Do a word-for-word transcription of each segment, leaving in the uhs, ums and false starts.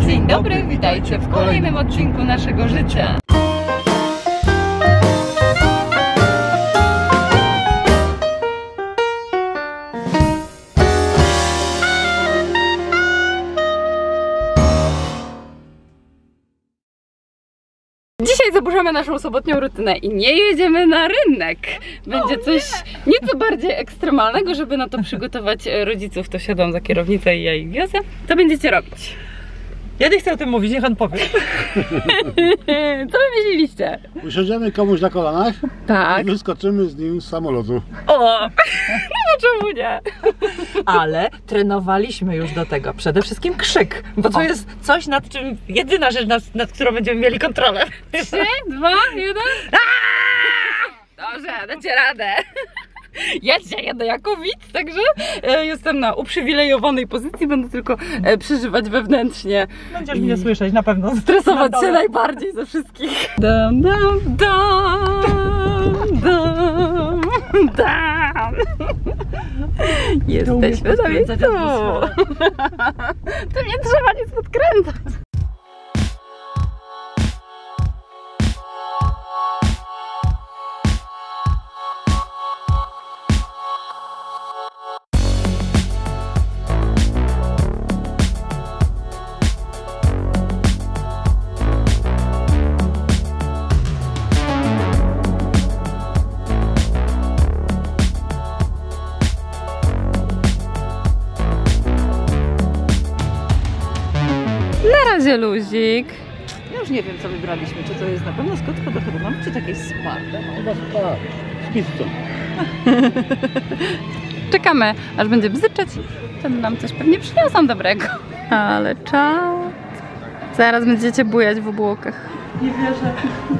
Dzień dobry, witajcie w kolejnym odcinku naszego życia. Dzisiaj zaburzamy naszą sobotnią rutynę i nie jedziemy na rynek. Będzie coś nieco bardziej ekstremalnego, żeby na to przygotować rodziców. To siadam za kierownicę i ja ich wiozę. Co będziecie robić? Ja nie chcę o tym mówić, niech on powie. Co wy myśleliście? Usiądziemy komuś na kolanach, Tak. i wyskoczymy z nim z samolotu. O! No czemu nie? Ale trenowaliśmy już do tego. Przede wszystkim krzyk, bo to O. jest coś, nad czym, jedyna rzecz, nad, nad którą będziemy mieli kontrolę. Trzy, dwa, jeden. Dobrze, dacie radę. Ja dzisiaj jadę jako widz, także e, jestem na uprzywilejowanej pozycji, będę tylko e, przeżywać wewnętrznie. Będziesz mnie słyszeć na pewno. Stresować Na się dole. najbardziej ze wszystkich. Dam, dam, dam, dam, dam. Jesteśmy na miejscu. To nie trzeba nic podkręcać. Na razie luzik. Ja już nie wiem, co wybraliśmy. Czy to jest na pewno z kotką do hedonami, czy to jakieś spa? Chyba tak, z pizzą. Czekamy, aż będzie bzyczeć. Wtedy nam coś pewnie przyniosą dobrego. Ale czad. Zaraz będziecie bujać w obłokach. Nie wierzę.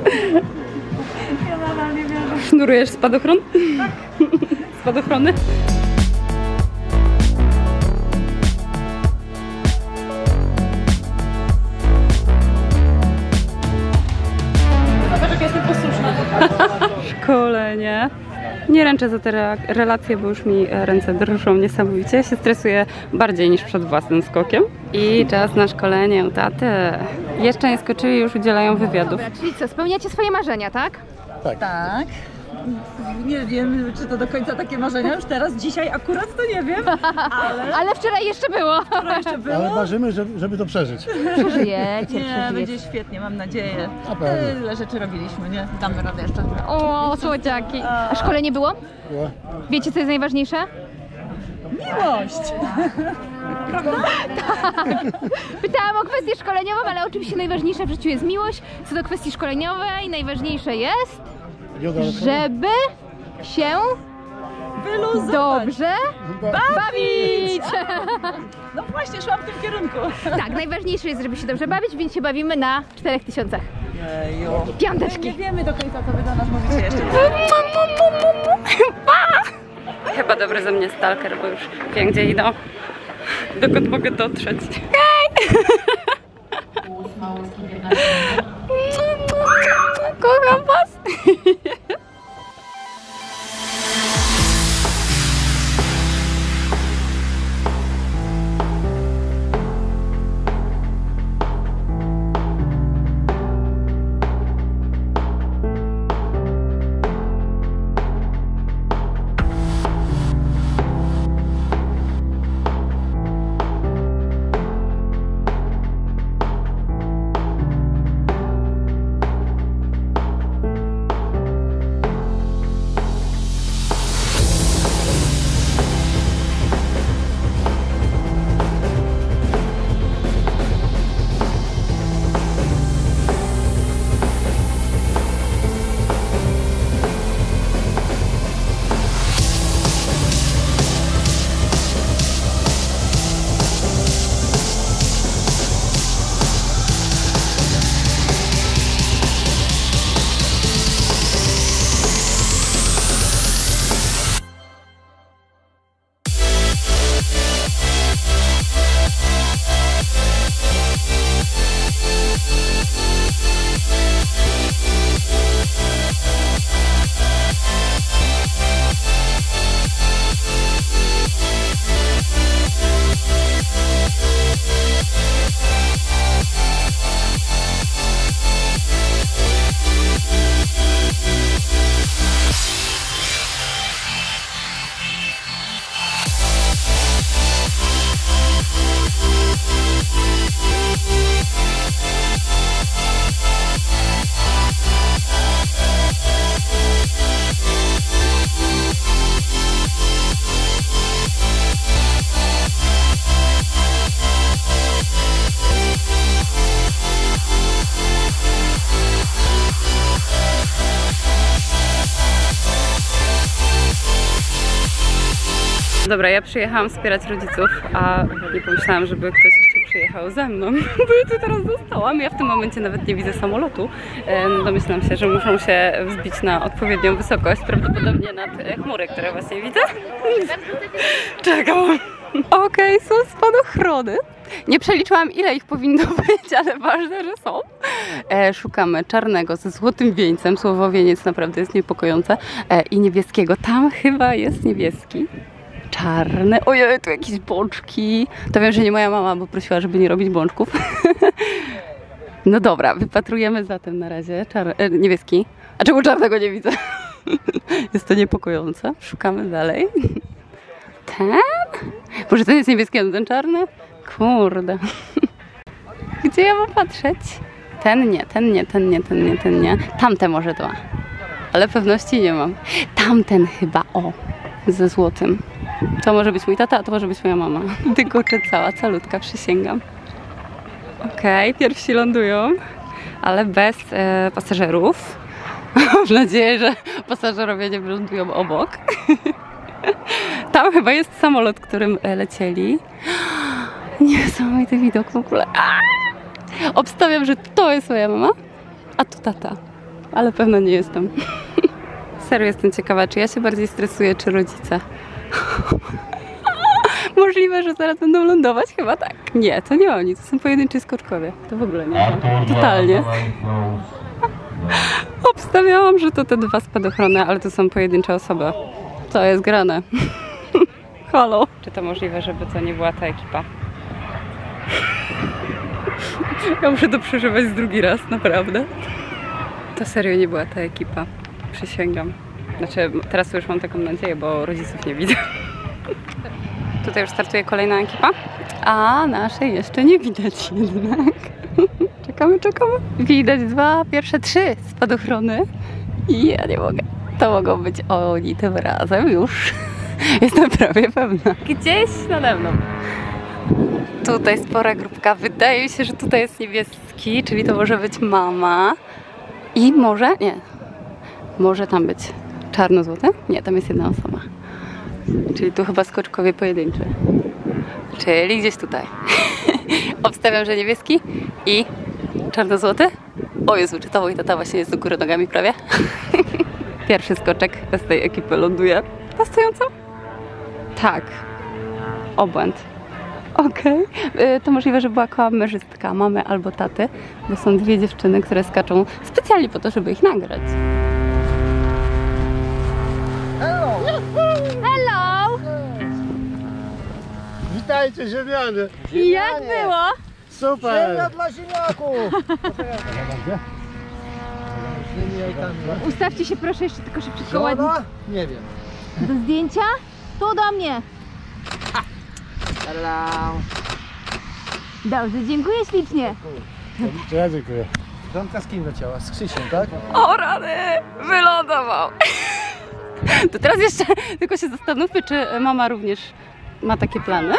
Ja nadal nie wierzę. Sznurujesz spadochron? Tak. Spadochrony? Zobacz, jak jestem posłuszna. Szkolenie. Nie ręczę za te re relacje, bo już mi ręce drżą niesamowicie. Ja się stresuję bardziej niż przed własnym skokiem. I czas na szkolenie u taty. Jeszcze nie skoczyli, już udzielają wywiadów. Dobra, czyli co, spełniacie swoje marzenia, tak? Tak. Nie wiem, czy to do końca takie marzenia już teraz, dzisiaj akurat to nie wiem, ale Ale wczoraj jeszcze było. to jeszcze było. Ale marzymy, żeby, żeby to przeżyć. Przeżyjecie, Nie, przeżyjecie. będzie świetnie, mam nadzieję. Na pewno. Tyle rzeczy robiliśmy, nie? Damy radę jeszcze. O, słodziaki. A szkolenie było? Było? Wiecie, co jest najważniejsze? Miłość! Pytałam o kwestię szkoleniową, ale oczywiście najważniejsza w życiu jest miłość. Co do kwestii szkoleniowej, najważniejsze jest, Joga, żeby się Wyluzować! dobrze bawić. No właśnie, szłam w tym kierunku. Tak, najważniejsze jest, żeby się dobrze bawić, więc się bawimy na czterech tysiącach. Ejo. Nie Piąteczki. wiemy do końca, co wy do nas mówicie jeszcze. Chyba dobry ze mnie stalker, bo już wiem, gdzie idą. Dokąd mogę dotrzeć. Kocham was. Dobra, ja przyjechałam wspierać rodziców, a nie pomyślałam, żeby ktoś jeszcze przyjechał ze mną, bo ja tu teraz zostałam. Ja w tym momencie nawet nie widzę samolotu. E, domyślam się, że muszą się wzbić na odpowiednią wysokość, prawdopodobnie nad chmury, które właśnie widzę. Czekam. Okej, okay, są spadochrony. Nie przeliczyłam, ile ich powinno być, ale ważne, że są. E, szukamy czarnego ze złotym wieńcem. Słowo wieniec naprawdę jest niepokojące. E, I niebieskiego. Tam chyba jest niebieski. Czarny. Ojej, tu jakieś bączki. To wiem, że nie moja mama, bo prosiła, żeby nie robić bączków. No dobra, wypatrujemy zatem na razie czar... e, niebieski. A czemu czarnego nie widzę? Jest to niepokojące. Szukamy dalej. Ten? Może ten jest niebieski, a ten czarny? Kurde. Gdzie ja mam patrzeć? Ten nie, ten nie, ten nie, ten nie, ten nie. Tamte może dwa. Ale pewności nie mam. Tamten chyba, o, ze złotym. To może być mój tata, a to może być moja mama. Dygocze cała, calutka, przysięgam. Okej, okay, pierwsi lądują, ale bez e, pasażerów. Mam nadzieję, że pasażerowie nie wylądują obok. Tam chyba jest samolot, którym lecieli. Niesamowity widok w ogóle. Aaaa! Obstawiam, że to jest moja mama, a to tata. Ale pewno nie jestem. Serio jestem ciekawa, czy ja się bardziej stresuję, czy rodzice. Możliwe, że zaraz będą lądować? Chyba tak. Nie, to nie oni, to są pojedynczy skoczkowie. To w ogóle nie. Totalnie. Obstawiałam, że to te dwa spadochrony, ale to są pojedyncze osoby. To jest grane. Halo. Czy to możliwe, żeby to nie była ta ekipa? Ja muszę to przeżywać z drugi raz, naprawdę. To serio nie była ta ekipa. Przysięgam. Znaczy, teraz już mam taką nadzieję, bo rodziców nie widzę. Tutaj już startuje kolejna ekipa, a naszej jeszcze nie widać jednak. Czekamy, czekamy. Widać dwa, pierwsze trzy spadochrony. I ja nie mogę. To mogą być oni tym razem już. Jestem prawie pewna. Gdzieś nade mną. Tutaj spora grupka. Wydaje mi się, że tutaj jest niebieski, czyli to może być mama. I może, nie, może tam być czarno-złoty? Nie, tam jest jedna osoba. Czyli tu chyba skoczkowie pojedynczy. Czyli gdzieś tutaj. Obstawiam, że niebieski i czarno-złoty. O Jezu, czy to mój tata właśnie jest do góry nogami prawie? Pierwszy skoczek z tej ekipy ląduje. Ta stojąca? Tak. Obłęd. Okej. Okay. To możliwe, że była kamerzystka mamy albo taty, bo są dwie dziewczyny, które skaczą specjalnie po to, żeby ich nagrać. Hello! Hello! Witajcie ziemianie! Jak było? Super! Ziemia dla ziemniaków! Ustawcie się proszę jeszcze tylko szybciutko ładnie. Żona? Nie wiem. Do zdjęcia? Tu do mnie. Hello. Dobrze, dziękuję ślicznie. To ja dziękuję. Żonka z kim leciała? Z Krzysiem, tak? O rany! Wylądował! To teraz jeszcze tylko się zastanówmy, czy mama również ma takie plany.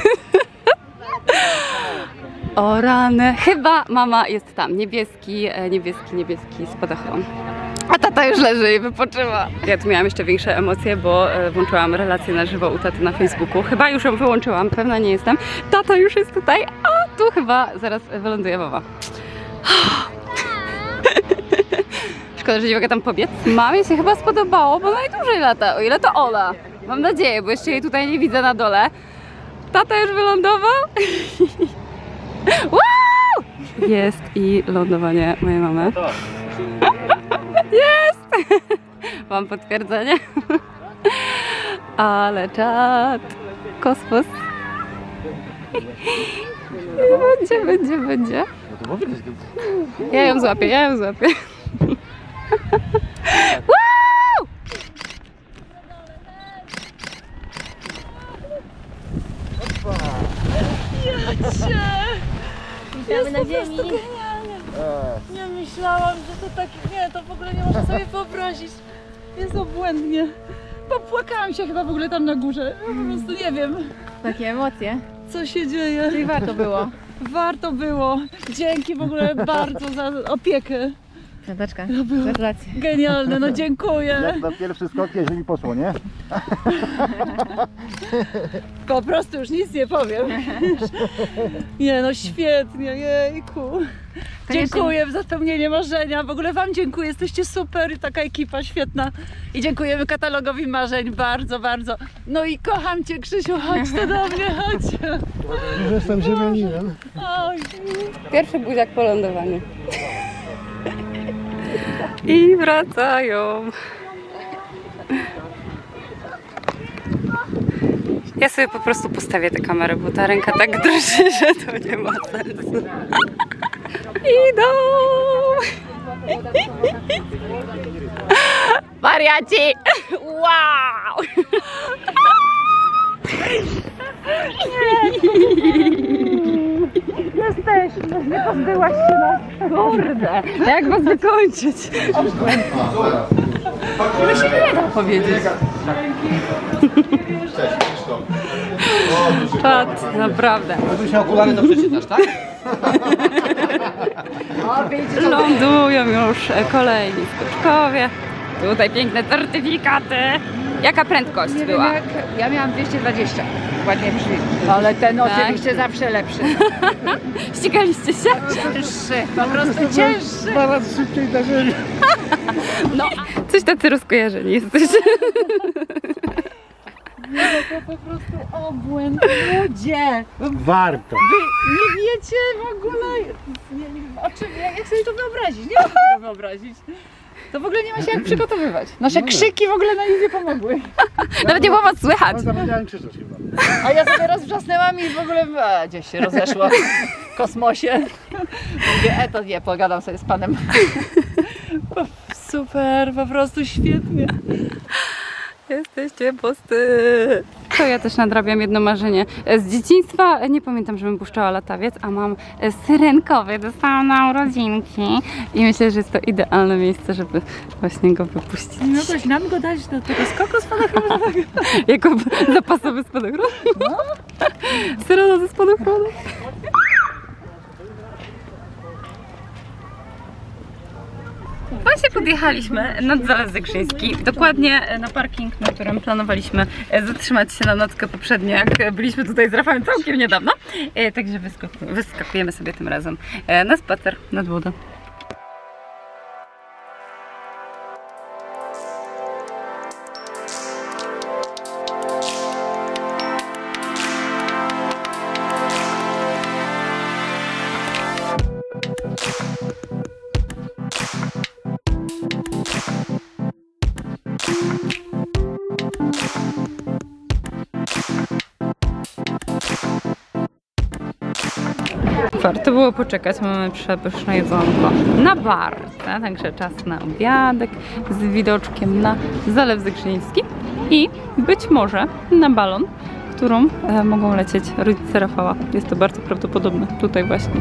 O rany! Chyba mama jest tam. Niebieski, niebieski, niebieski spadochron. A tata już leży i wypoczywa. Ja tu miałam jeszcze większe emocje, bo włączyłam relację na żywo u taty na Facebooku. Chyba już ją wyłączyłam, pewna nie jestem. Tata już jest tutaj, a tu chyba zaraz wyląduje mama. Szkoda, że nie mogę tam pobiec. Mamie się chyba spodobało, bo najdłużej lata, o ile to Ola. Mam nadzieję, bo jeszcze jej tutaj nie widzę na dole. Tata już wylądował. Wow! Jest i lądowanie mojej mamy. Jest! Mam potwierdzenie. Ale czad. Kosmos. Będzie, będzie, będzie. Ja ją złapię, ja ją złapię. Wow! Witamy na ziemi. Nie myślałam, że to tak... Nie, to w ogóle nie można sobie wyobrazić. Jest obłędnie. Popłakałam się chyba w ogóle tam na górze. Po prostu nie wiem, Takie emocje. co się dzieje. Czyli warto było. Warto było. Dzięki w ogóle bardzo za opiekę. Nataczka, To było gratulacje. genialne, no dziękuję. Jak na pierwszy skok, jeżeli poszło, nie? Po prostu już nic nie powiem. Nie no, świetnie, jejku. Dziękuję za spełnienie marzenia. W ogóle wam dziękuję, jesteście super i taka ekipa świetna. I dziękujemy katalogowi marzeń bardzo, bardzo. No i kocham cię, Krzysiu, chodź tu do mnie, chodź. Już jestem ziemianinem. Oj. Pierwszy buziak po lądowaniu. I wracają. Ja sobie po prostu postawię tę kamerę, bo ta ręka tak drży, że to nie ma sensu. Idą! Wariaci! Wow! Jesteśmy, nie pozbyłaś się nas. Kurde! Jak was wykończyć? Ile się nie da powiedzieć. Czad, naprawdę. Gdybyś miał okulary, to przeczytasz, tak? Lądują już kolejni skoczkowie. Tutaj piękne certyfikaty. Jaka prędkość była? Jak, ja miałam dwieście dwadzieścia. Ładnie przyjdzie. Ale ten Tak? oczywiście zawsze lepszy. Ścigaliście się? Cięższy, po prostu cięższy. Dwa razy szybciej na ziemi. No, coś tacy rozkojarzeni jesteście. To po prostu obłęd. Ludzie! Warto. Wy nie wiecie w ogóle, nie, nie, o czym, jak, jak sobie to wyobrazić, nie mogę tego wyobrazić. To w ogóle nie ma się jak przygotowywać. Nasze krzyki w ogóle na nic nie pomogły. Nawet nie było was słychać. No zapomniałem krzyczeć chyba. A ja sobie rozwrzasnęłam i w ogóle a, gdzieś się rozeszło w kosmosie. Mówię, e to nie, pogadam sobie z panem. Super, po prostu świetnie. Jesteście posty. To ja też nadrabiam jedno marzenie z dzieciństwa. Nie pamiętam, żebym puszczała latawiec, a mam syrenkowy. Dostałam na urodzinki i myślę, że jest to idealne miejsce, żeby właśnie go wypuścić. No coś nam go dać do tego skoku spadochronu. Jako zapasowy spadochron. No. Syrena ze spadochronu. Właśnie podjechaliśmy nad Zalew Zegrzyński, dokładnie na parking, na którym planowaliśmy zatrzymać się na nockę poprzednio, jak byliśmy tutaj z Rafałem całkiem niedawno. Także wyskakujemy sobie tym razem na spacer nad wodę. Warto było poczekać, mamy przepyszne jedzonko na barce, także czas na obiadek z widoczkiem na Zalew Zegrzyński i być może na balon, którą e, mogą lecieć rodzice Rafała. Jest to bardzo prawdopodobne tutaj właśnie.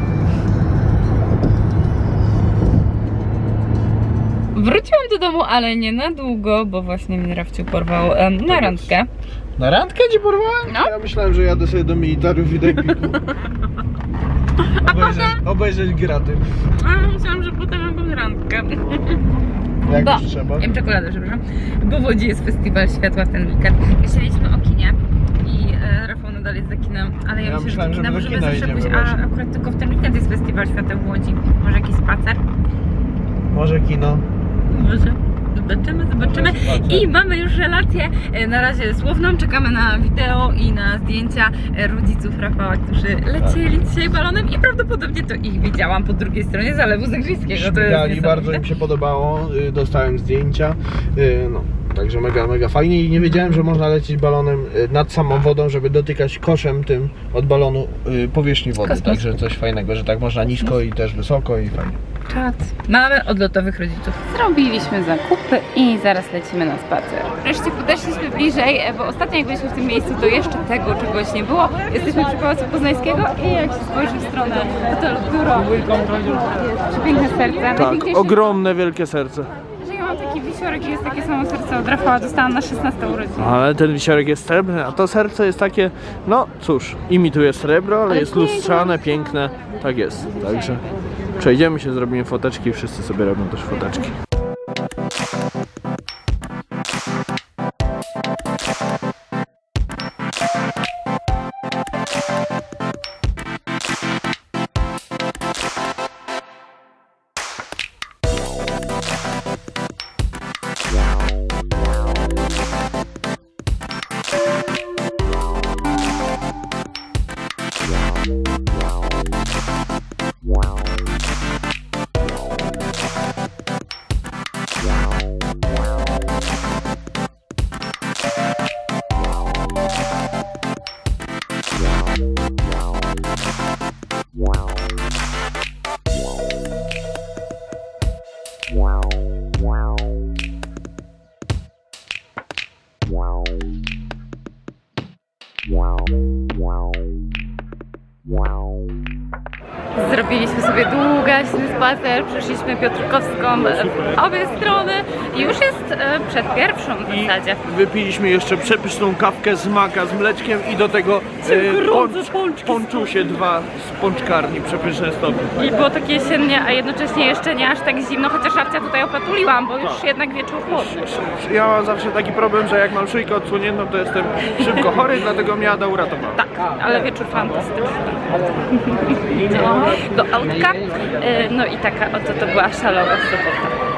Wróciłam do domu, ale nie na długo, bo właśnie mnie Rafciu porwał e, na randkę. Na randkę ci porwałem? No. Ja myślałem, że jadę sobie do militarów i do Epiku. Obejrzeć, obejrzeć graty. A, myślałam, że potem mam randkę. Jak Bo, już trzeba. jem czekoladę, przepraszam. Bo w Łodzi jest festiwal światła w ten weekend. Myśleliśmy o kinie i e, Rafał nadal jest za kinem, ale ja, Ja myślę, myślałem, że do kina że do możemy kina zawsze idziemy pójść, a właśnie. akurat tylko w ten weekend jest festiwal światła w Łodzi. Może jakiś spacer? Może kino. Może. Zobaczymy, zobaczymy. Może I mamy już relację, e, na razie słowną, czekamy na wideo i na zdjęcia e, rodziców Rafała, którzy lecieli dzisiaj balonem i prawdopodobnie to ich widziałam po drugiej stronie Zalewu Zegrzyńskiego. To jest Śmigali, bardzo niesamowite. im się podobało, y, dostałem zdjęcia, y, no, także mega, mega fajnie i nie wiedziałem, że można lecieć balonem y, nad samą wodą, żeby dotykać koszem tym od balonu y, powierzchni wody, Kosmos. także coś fajnego, że tak można nisko i też wysoko i fajnie. Czad. Mamy odlotowych rodziców. Zrobiliśmy zakupy i zaraz lecimy na spacer. Wreszcie podeszliśmy bliżej, bo ostatnio jak byliśmy w tym miejscu, to jeszcze tego czegoś nie było. Jesteśmy przy Pałacu Poznańskiego i jak się spojrzy w stronę hotelu Biuro, jest przepiękne serce. Najpiękniejsze- ogromne, wielkie serce. że ja mam taki wisiorek i jest takie samo serce od Rafała. Dostałam na szesnastą urodzinę. Ale ten wisiorek jest srebrny, a to serce jest takie, no cóż, imituje srebro, ale, Ale jest piękne. lustrzane, piękne. Tak jest, także przejdziemy się, zrobimy foteczki i wszyscy sobie robią też foteczki. Zrobiliśmy sobie długaśny spacer, przeszliśmy Piotrkowską w obie strony i już jest e, przed pierwszą w I zasadzie. wypiliśmy jeszcze przepyszną kawkę z maka z mleczkiem i do tego e, poncz, ponczusie dwa z pączkarni, przepyszne stopy. I było takie jesiennie, a jednocześnie jeszcze nie aż tak zimno, chociaż Rafcia tutaj opatuliłam, bo już Tak. jednak wieczór chłodny. Ja mam zawsze taki problem, że jak mam szyjkę odsłoniętą, to jestem szybko chory, dlatego mnie Ada uratowała. Tak, ale wieczór fantastyczny. Do autka, e, no i taka oto to była szalowa sobota.